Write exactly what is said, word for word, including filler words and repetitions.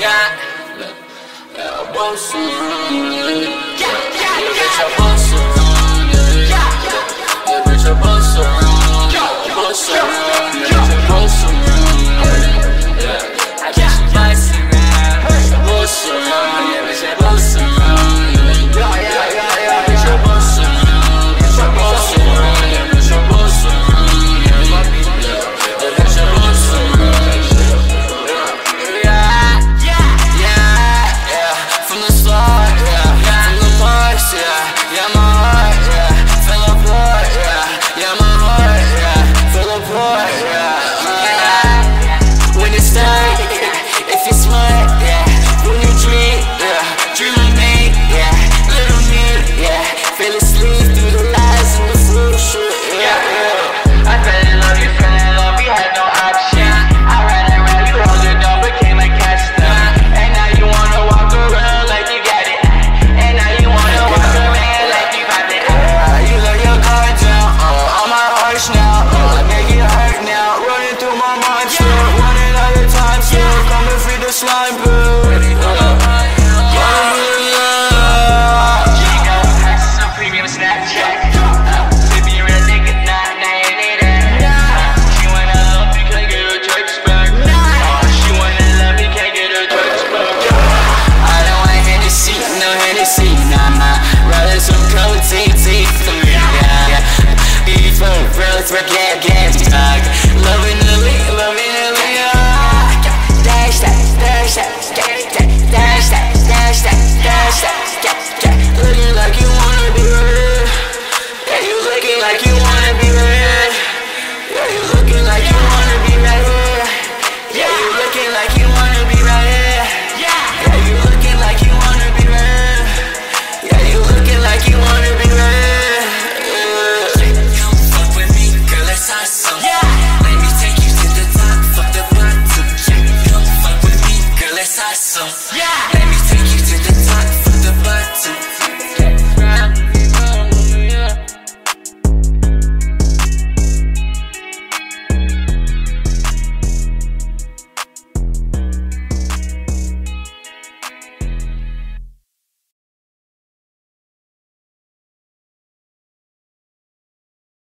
Yeah, yeah, boss around, yeah, yeah, bitch, I boss around, yeah, yeah, bitch, I boss around, boss around, yeah, bitch, I boss around, yeah, I guess you boss around, boss around, yeah, bitch, I boss around, yeah, yeah, yeah, yeah, bitch, I boss around, bitch, I boss around, yeah, bitch, I boss around, yeah, yeah, bitch, I boss around. Slime boo. She got access to premium Snapchat. Sipping red nigga, nah, nah, you need that. She wanna love me, can't get her text back. She wanna love me, can't get her text back. I don't want Hennessy, no Hennessy, nah, nah. Rather some cold tea, tea for me, yeah. Beef for real, for gas, gas, dog. Loving the lead, loving the lead, dash that. Dash that, dash that, dash that, dash that, dash that, looking like you wanna be red. Yeah, you looking like you wanna be red. Yeah, you looking like you wanna be red. Yeah, you looking like you wanna be red. Yeah, you looking like you wanna be red. Yeah, you looking like you wanna be red. You don't fuck with me, girl, that's awesome. Yeah, let me take you to the top, fuck the bottom. Awesome. Yeah, let me